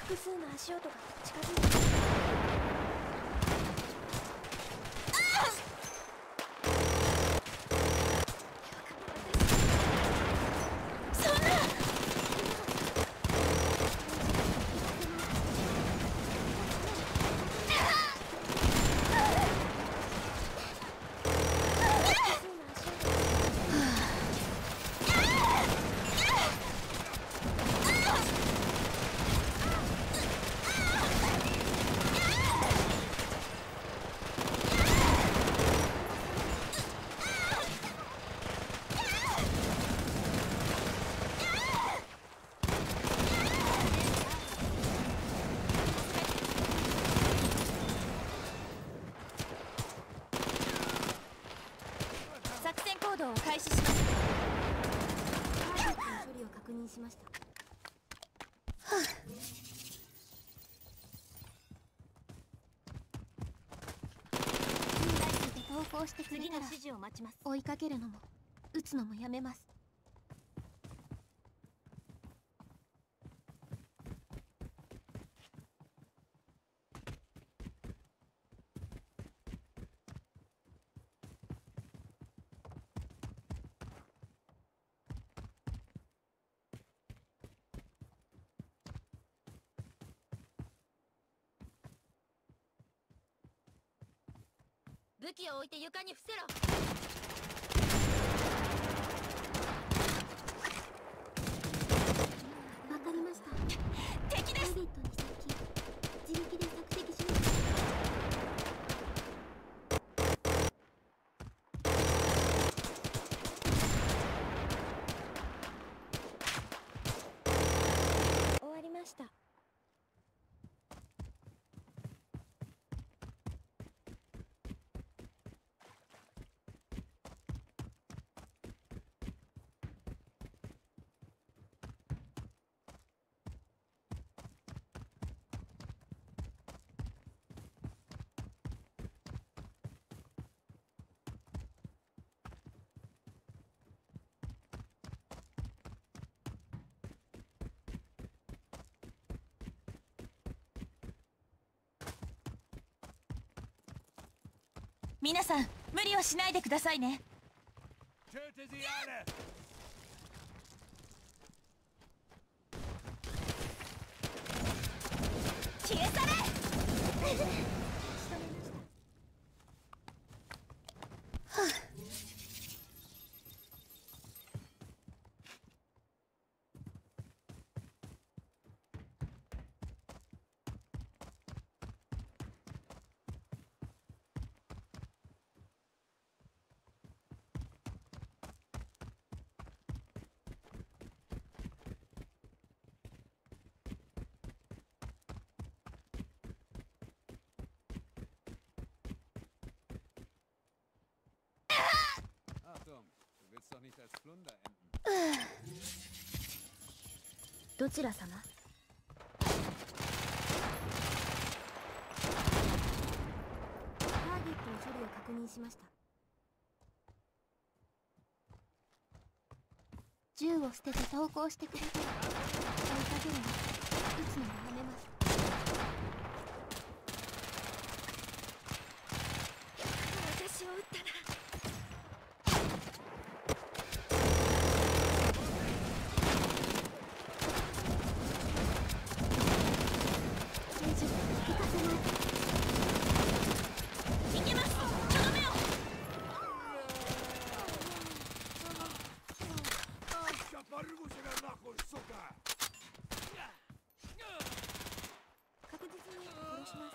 複数の足音が近づいてくる。 開始します。 ターゲットの処理を確認しました。 投降してくれたら指示を待ちます。 追いかけるのも撃つのもやめます。 武器を置いて床に伏せろ。わかりました。 敵です。 ターゲットに接近。自力で索敵します。終わりました。 皆さん無理をしないでくださいね。消え去れ。 どちら様？ターゲットの処理を確認しました。 銃を捨てて投降してくれたら追いかけるの撃つのもやめます。 私を撃ったな。確実に殺します。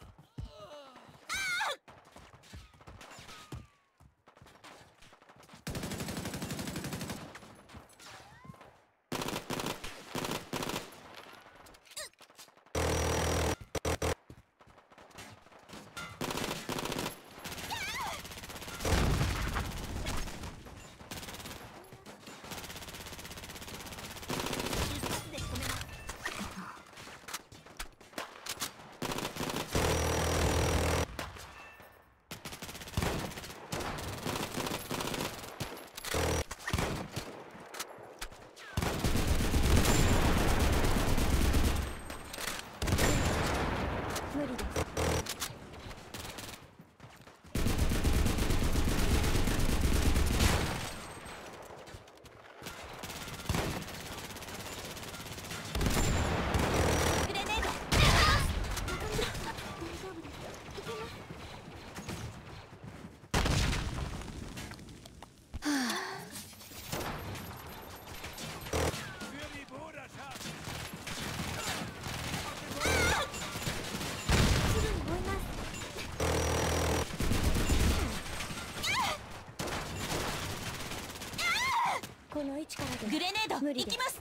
グレネード無理です行きます。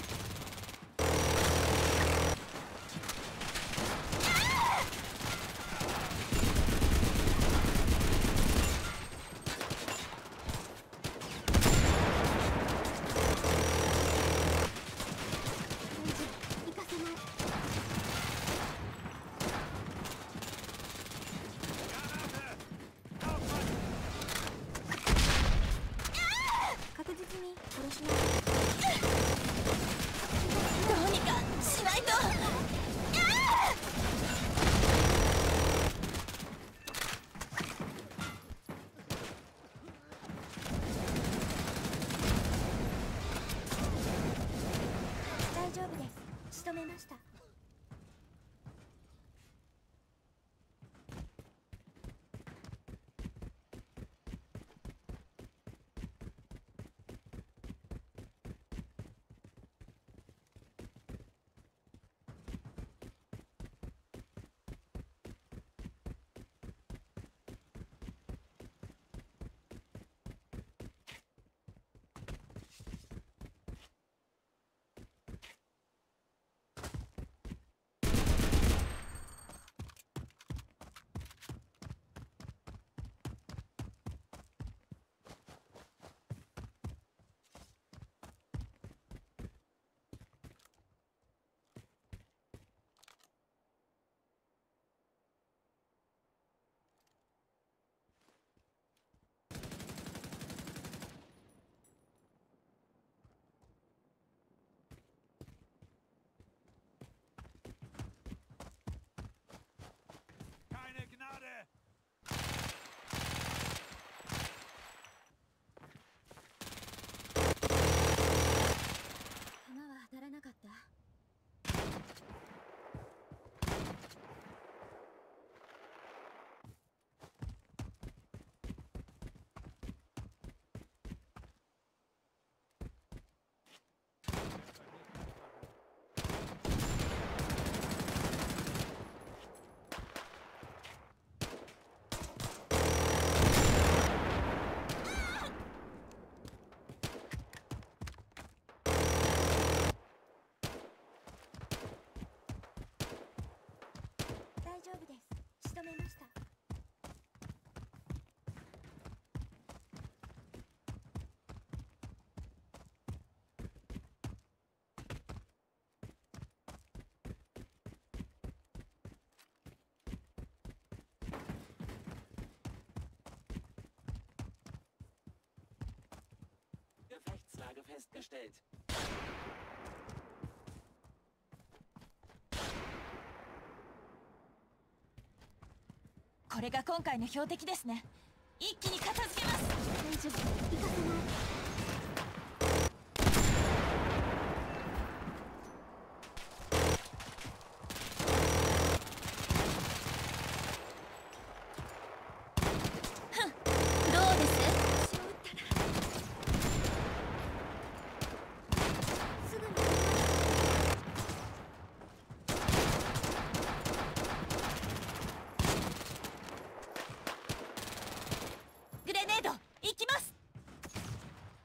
行かせない。確実に殺します。 どうにかしないと。 大丈夫です。仕留めました。 Keine Gnade! 弾は当たらなかった。大丈夫です。仕留めました。 Gefechtslage festgestellt. これが今回の標的ですね。一気に片付けます。 大丈夫。行かせない。 どうです？ 私を撃ったらすぐに行きます。 グレネード行きます。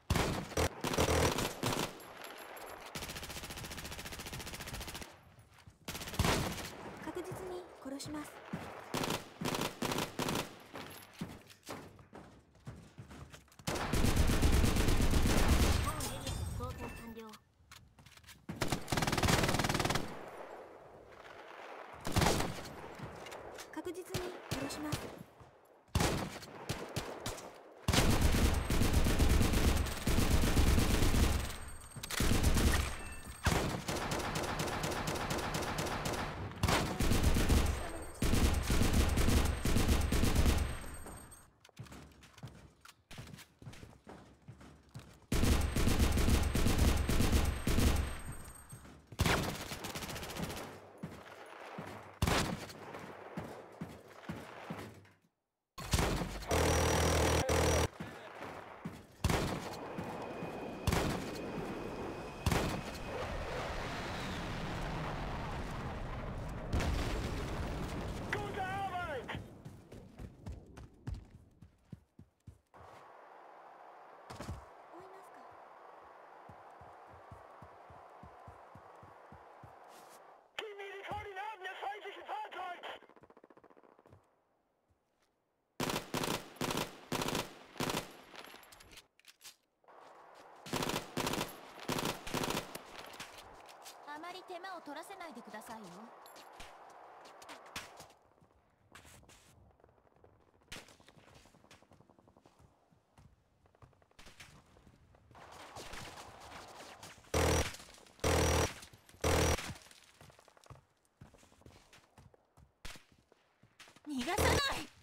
を取らせないでくださいよ。逃がさない。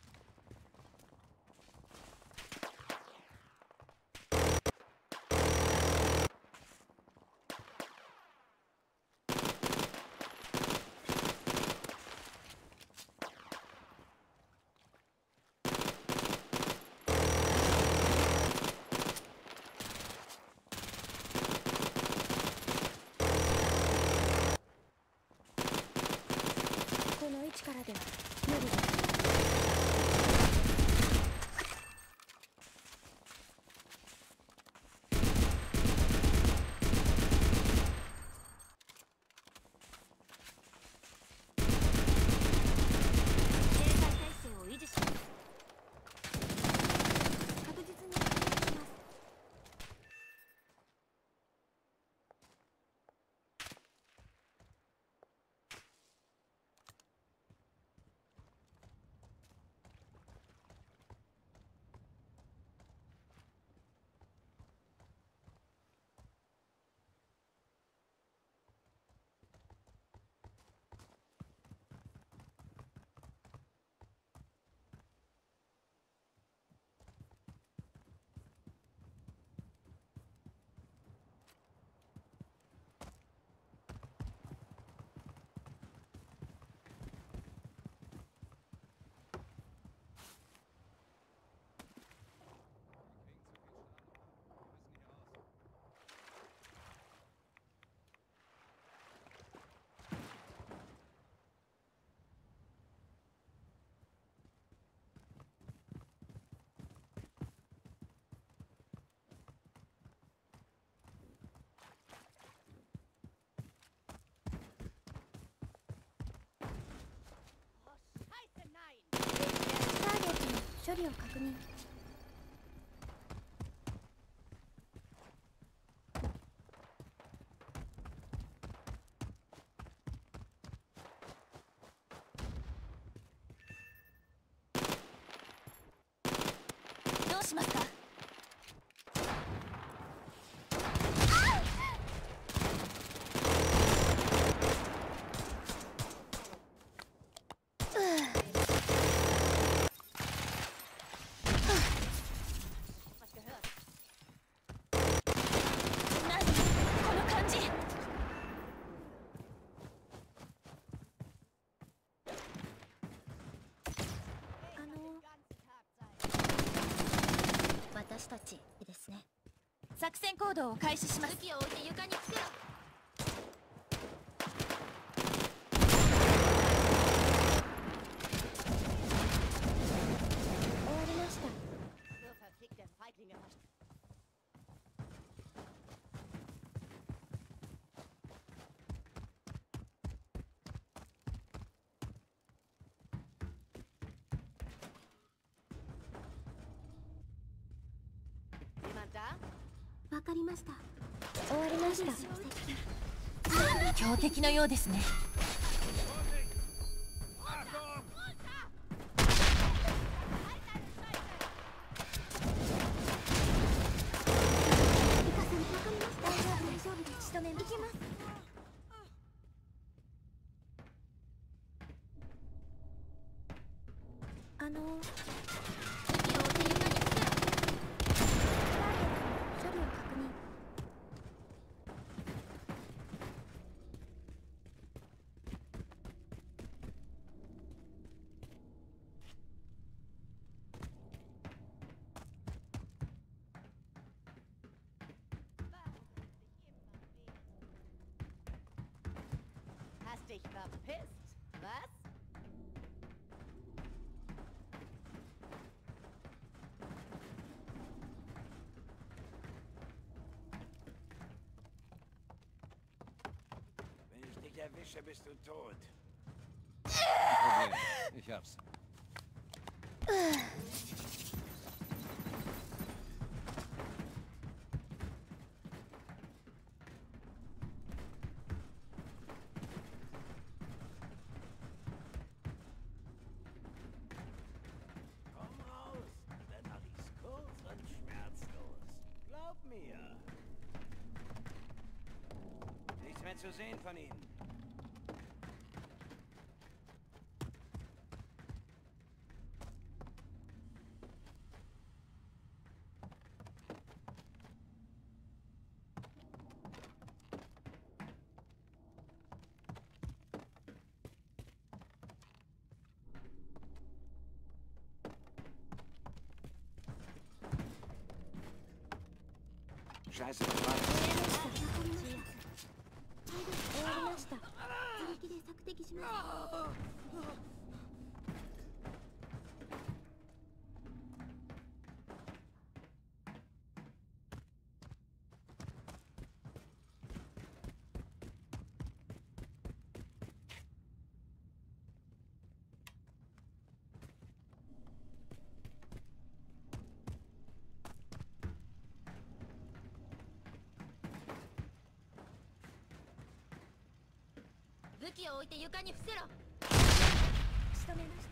この位置からでは無理です。警戒態勢を維持します。確実に撃ちます。ターゲットの処理を確認。 どうしますか。何この感じ。 私たちですね。 作戦行動を開始します。武器を置いて床につけろ。 終わりました。わかりました。終わりました。 強敵のようですね。 仕留めます。行きます。武器を置いて床につけろ。処理を確認。 Hast dich verpisst, was? Wenn ich dich erwische, bist du tot. Kein Problem. Ich hab's. mehr zu sehen von ihnen. Scheiße, das war 終わりました。自力で索敵します。武器を置いて床に伏せろ。仕留めました。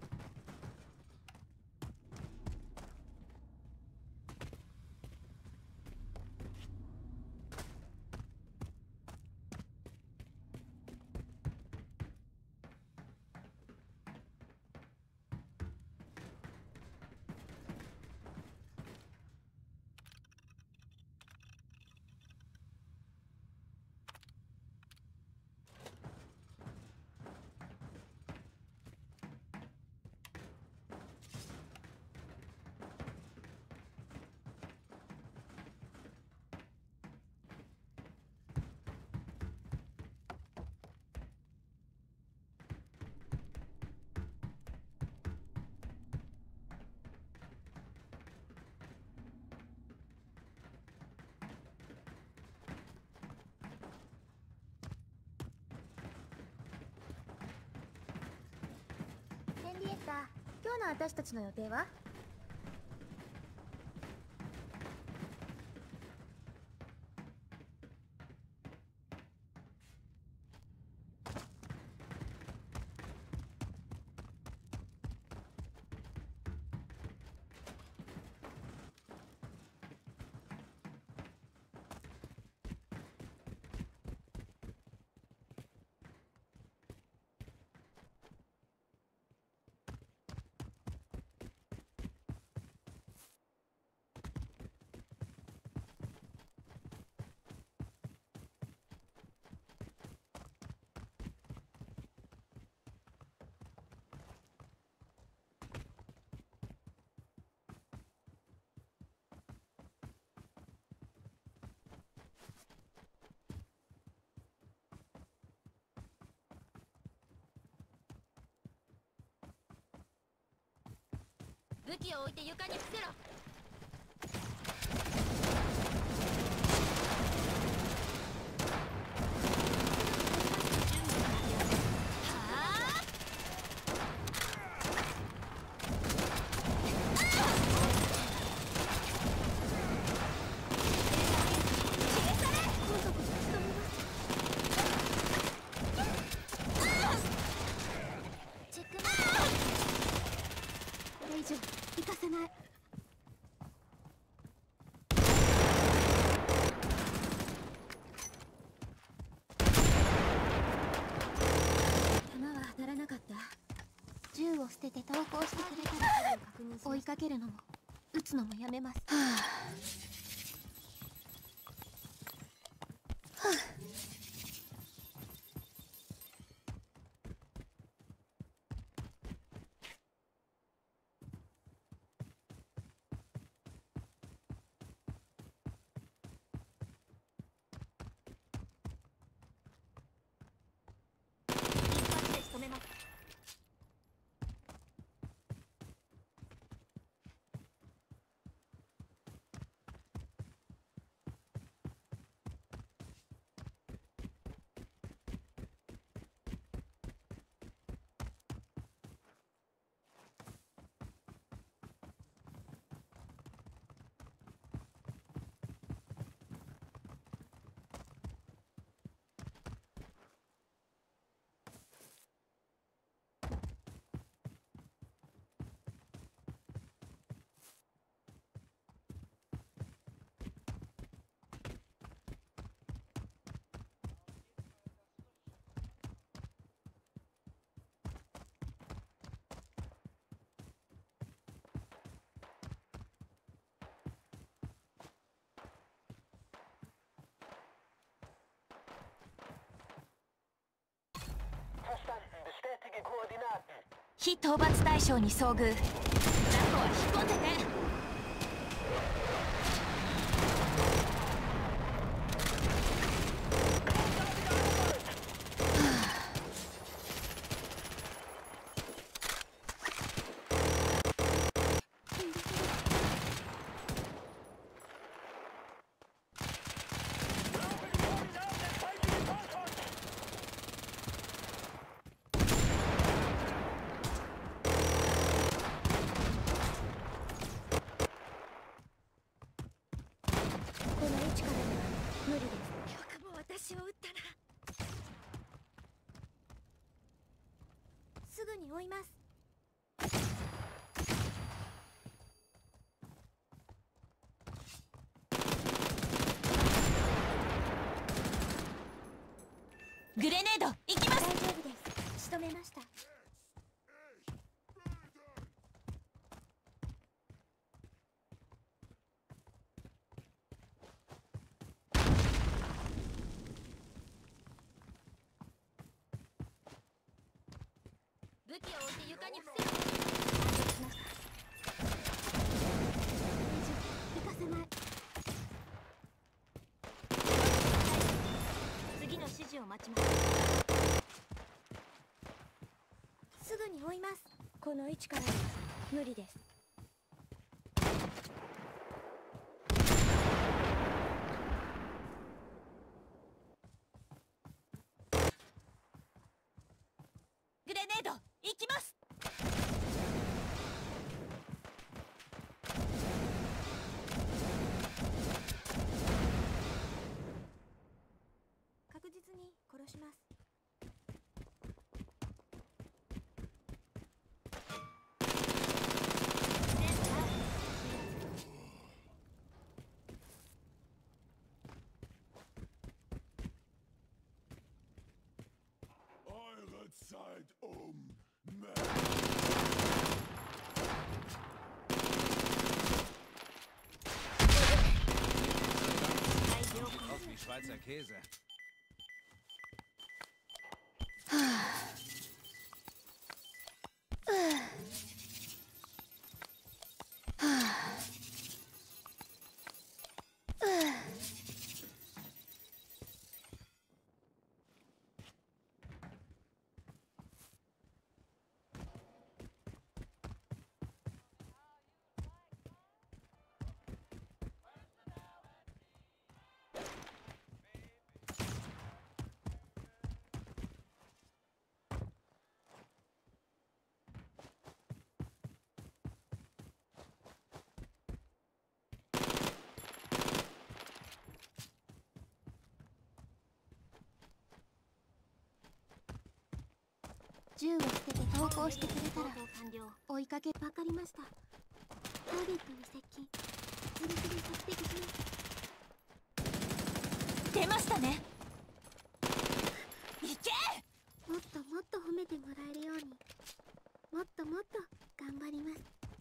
ヘンリエッタ、今日の私たちの予定は？武器を置いて床に伏せろ。行かせない。弾は当たらなかった。銃を捨てて投降してくれたら追いかけるのも撃つのもやめます。止めます。 非討伐対象に遭遇。雑魚は引っ込んでて。 私を撃ったな。すぐに追います。 グレネード行きます。 大丈夫です。仕留めました。 武器を置いて床に伏せる。 行かせない。 次の指示を待ちます。 すぐに追います。この位置からでは無理です。 グレネード行きます。 確実に殺します。 Eure Zeit Mann. Auf wie Schweizer Käse. 銃を捨てて投降してくれたら追いかけ。わかりました。ターゲットに接近。ズルズル索敵します。 出ましたね。行け。 もっともっと褒めてもらえるように、もっともっと頑張ります。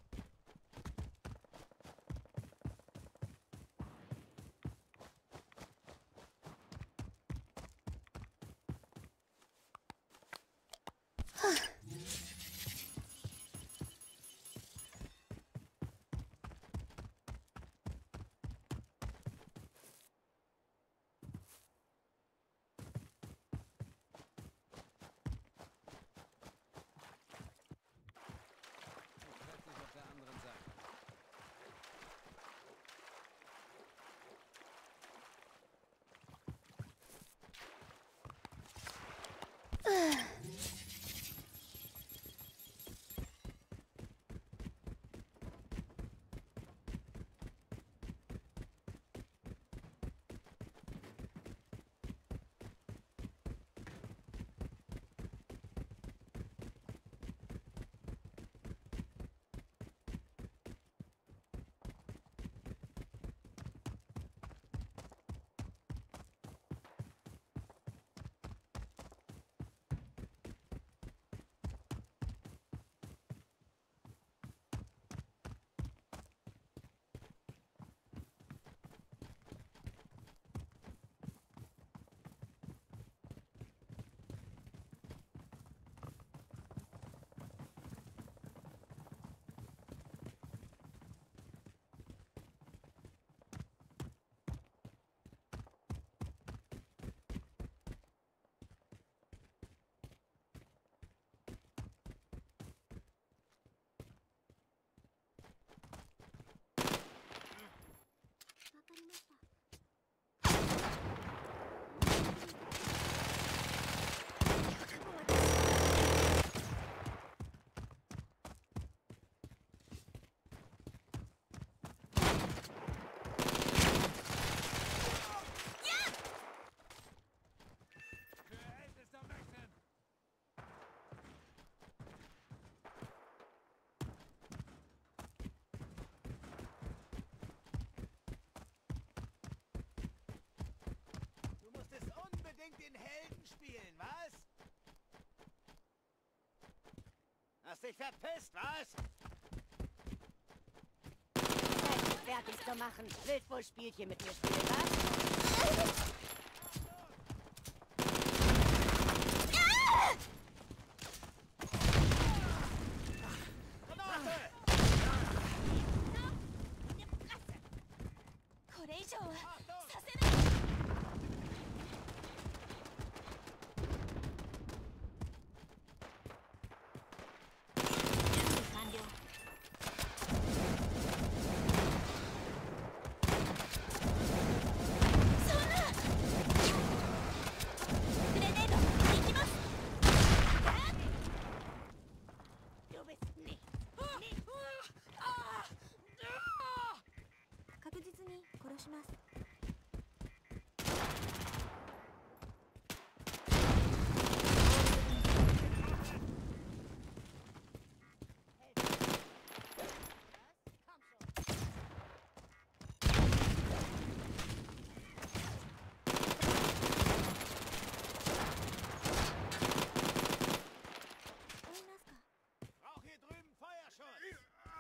Trefft dich auf der anderen Seite. dich verpisst, was? Fertig zu machen. Willst wohl Spielchen mit mir spielen, was? 確実に殺します。 Brauch hier drüben Feuerschutz!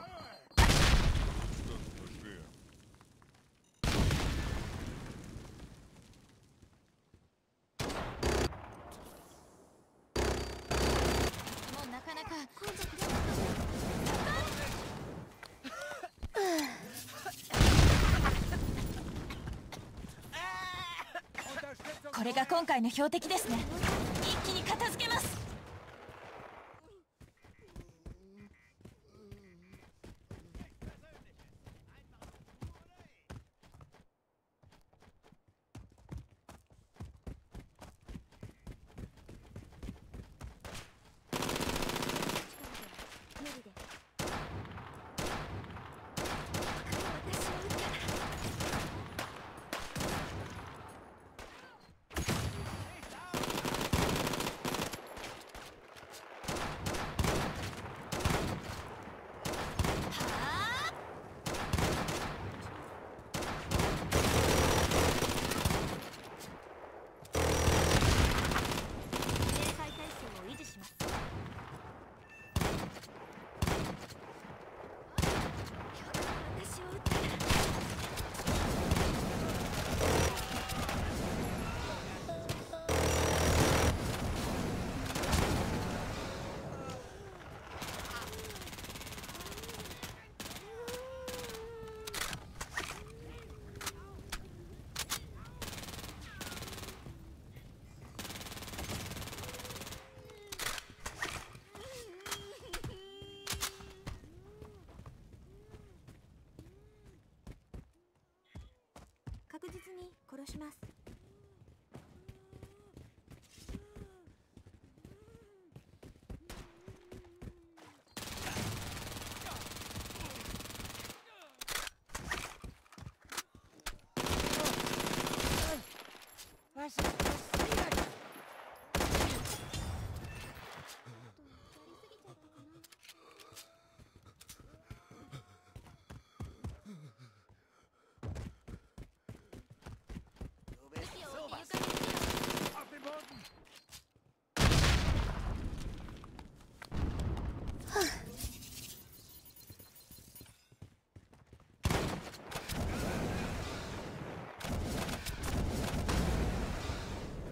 Das war schwer. もうなかなかこれが今回の標的ですね。一気に片付けます。確実に殺します。 Was ist passiert? こ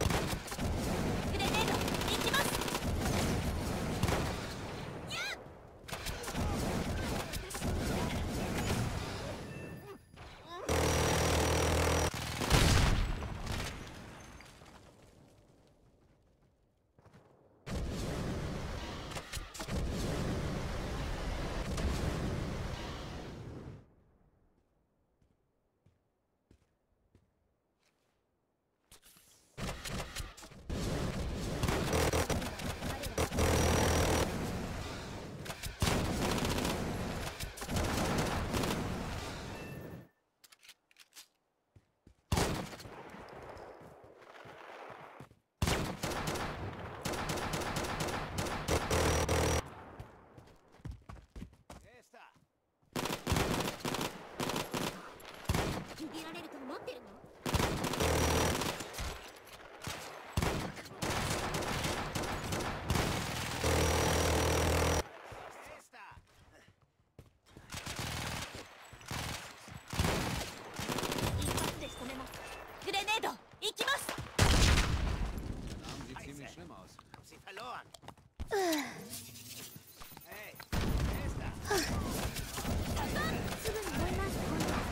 Hey, wer ist das? すぐに追います。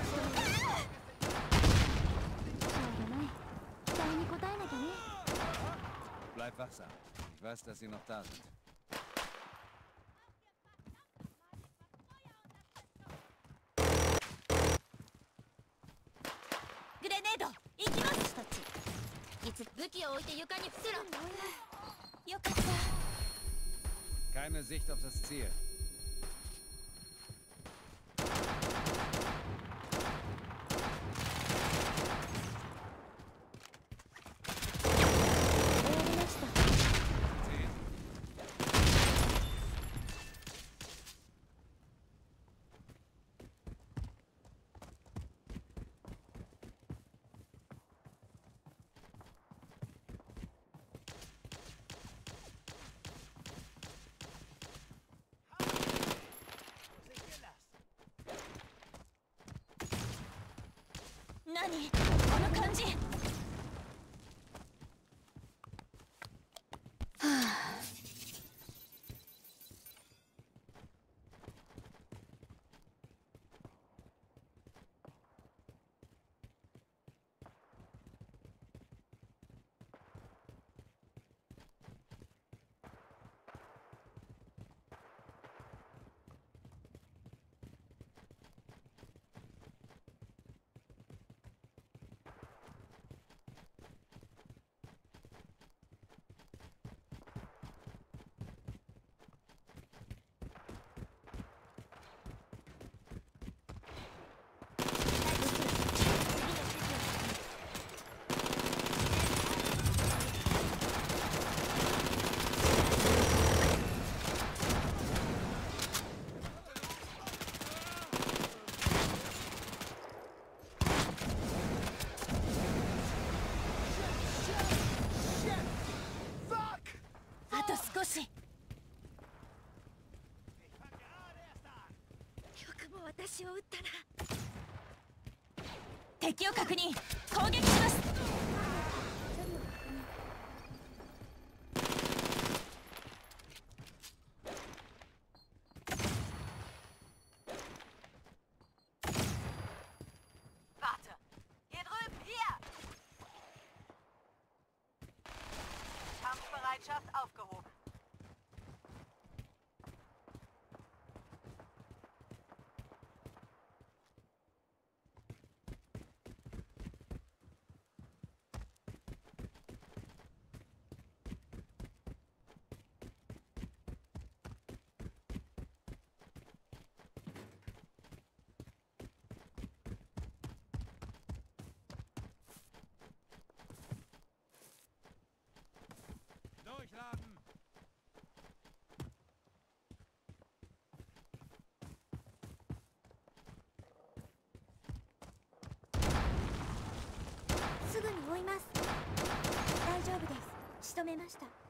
しょうがない。期待に応えなきゃね。 Bleib wachsam. Ich weiß, dass sie noch da sind. Grenade! 行きます。私たちいつ武器を置いて床に伏せろ。よかった。 Keine Sicht auf das Ziel. Wo sind wir das? 何この感じ。あと少し。よくも私を撃ったな。敵を確認。攻撃します。 Warte! Hier drüben, hier! Kampfbereitschaft aufgehoben. Durchladen! すぐに追います。大丈夫です。仕留めました。